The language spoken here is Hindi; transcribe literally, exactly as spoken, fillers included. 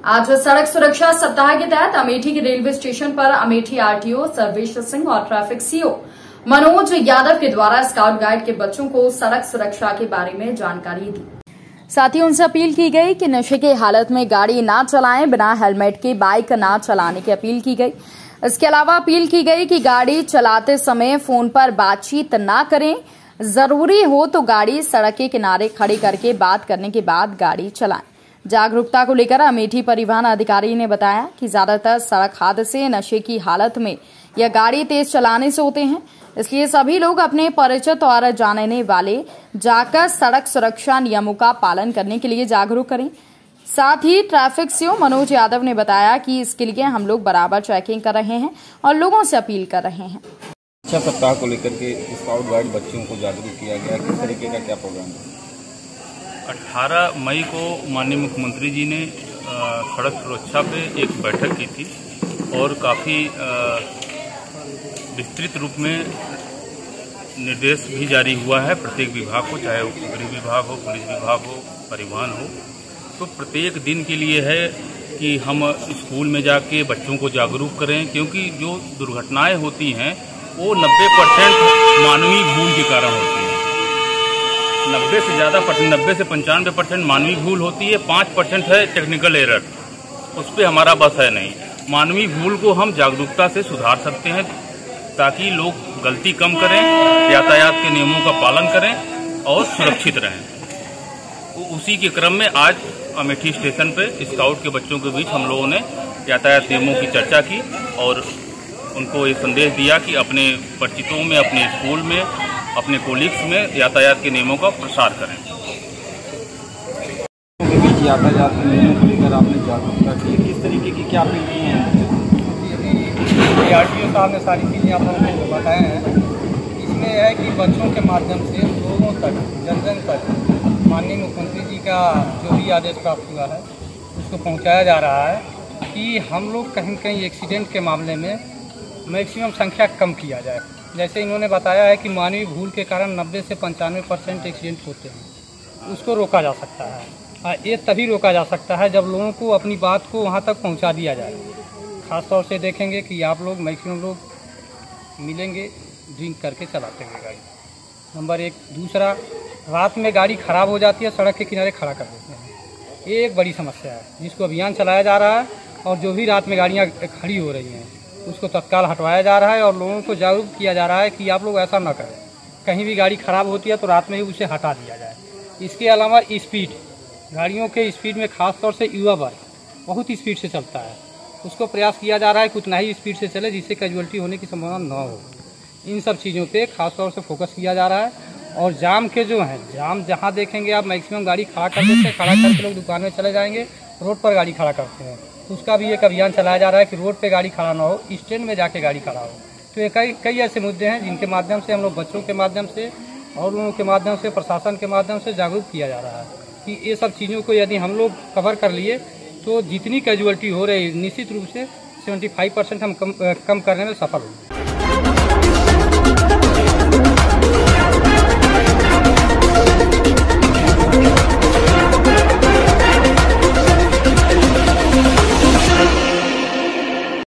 आज सड़क सुरक्षा सप्ताह के तहत अमेठी के रेलवे स्टेशन पर अमेठी आरटीओ सर्वेश सिंह और ट्रैफिक सीओ मनोज यादव के द्वारा स्काउट गाइड के बच्चों को सड़क सुरक्षा के बारे में जानकारी दी। साथ ही उनसे अपील की गई कि नशे की हालत में गाड़ी ना चलाएं, बिना हेलमेट के बाइक ना चलाने की अपील की गई। इसके अलावा अपील की गई कि गाड़ी चलाते समय फोन पर बातचीत ना करें, जरूरी हो तो गाड़ी सड़क के किनारे खड़ी करके बात करने के बाद गाड़ी चलाएं। जागरूकता को लेकर अमेठी परिवहन अधिकारी ने बताया कि ज्यादातर सड़क हादसे नशे की हालत में या गाड़ी तेज चलाने से होते हैं, इसलिए सभी लोग अपने परिचित और जानने वाले जाकर सड़क सुरक्षा नियमों का पालन करने के लिए जागरूक करें। साथ ही ट्रैफिक सीओ मनोज यादव ने बताया कि इसके लिए हम लोग बराबर चेकिंग कर रहे हैं और लोगों से अपील कर रहे हैं। अच्छा सप्ताह को लेकर के स्काउट गाइड बच्चों को जागरूक किया गया, किस तरीके का क्या प्रोग्राम है? अठारह मई को माननीय मुख्यमंत्री जी ने सड़क सुरक्षा पे एक बैठक की थी और काफ़ी विस्तृत रूप में निर्देश भी जारी हुआ है प्रत्येक विभाग को, चाहे वो गृह विभाग हो, पुलिस विभाग हो, परिवहन हो। तो प्रत्येक दिन के लिए है कि हम स्कूल में जाके बच्चों को जागरूक करें, क्योंकि जो दुर्घटनाएं होती हैं वो नब्बे परसेंट मानवीय भूल के कारण होती हैं। नब्बे से ज़्यादा परसेंट नब्बे से पंचानवे परसेंट मानवीय भूल होती है, पाँच परसेंट है टेक्निकल एरर, उस पर हमारा बस है नहीं। मानवीय भूल को हम जागरूकता से सुधार सकते हैं ताकि लोग गलती कम करें, यातायात के नियमों का पालन करें और सुरक्षित रहें। तो उसी के क्रम में आज अमेठी स्टेशन पे स्काउट के बच्चों के बीच हम लोगों ने यातायात नियमों की चर्चा की और उनको ये संदेश दिया कि अपने परिचितों में, अपने स्कूल में, अपने कोलिग्स में यातायात के नियमों का प्रसार करें। यातायात के नियमों को लेकर आपने जागरूकता की, किस तरीके की क्या अपील की है? आरटीओ साहब ने सारी चीज़ें आप लोगों को बताए हैं। इसमें है कि बच्चों के माध्यम से लोगों तक, जन जन तक माननीय मुख्यमंत्री जी का जो भी आदेश प्राप्त हुआ है उसको पहुंचाया जा रहा है कि हम लोग कहीं कहीं एक्सीडेंट के मामले में मैक्सिमम संख्या कम किया जाए। जैसे इन्होंने बताया है कि मानवीय भूल के कारण नब्बे से पंचानवे परसेंट एक्सीडेंट होते हैं, उसको रोका जा सकता है। ये तभी रोका जा सकता है जब लोगों को अपनी बात को वहाँ तक पहुँचा दिया जाए। खास तौर से देखेंगे कि आप लोग मैक्सिमम लोग मिलेंगे ड्रिंक करके चलाते हैं गाड़ी, नंबर एक। दूसरा, रात में गाड़ी ख़राब हो जाती है, सड़क के किनारे खड़ा कर देते हैं, ये एक बड़ी समस्या है जिसको अभियान चलाया जा रहा है। और जो भी रात में गाड़ियाँ खड़ी हो रही हैं उसको तत्काल हटवाया जा रहा है और लोगों को जागरूक किया जा रहा है कि आप लोग ऐसा न करें। कहीं भी गाड़ी ख़राब होती है तो रात में ही उसे हटा दिया जाए। इसके अलावा स्पीड, गाड़ियों के स्पीड में खास तौर से युवा वर्ग बहुत स्पीड से चलता है, उसको प्रयास किया जा रहा है कि उतना ही स्पीड से चले जिससे कैजुअल्टी होने की संभावना न हो। इन सब चीज़ों पे खास तौर से फोकस किया जा रहा है। और जाम के जो हैं, जाम जहाँ देखेंगे आप मैक्सिमम गाड़ी खड़ा कर देते हैं, खड़ा करके लोग दुकान में चले जाएंगे, रोड पर गाड़ी खड़ा करते हैं। तो उसका भी एक अभियान चलाया जा रहा है कि रोड पे गाड़ी खड़ा ना हो, स्टैंड में जाके गाड़ी खड़ा हो। तो ये कई कई ऐसे मुद्दे हैं जिनके माध्यम से हम लोग बच्चों के माध्यम से और लोगों के माध्यम से, प्रशासन के माध्यम से जागरूक किया जा रहा है कि ये सब चीज़ों को यदि हम लोग कवर कर लिए तो जितनी कैजुअल्टी हो रही है निश्चित रूप से पचहत्तर परसेंट हम कम कम करने में सफल होंगे।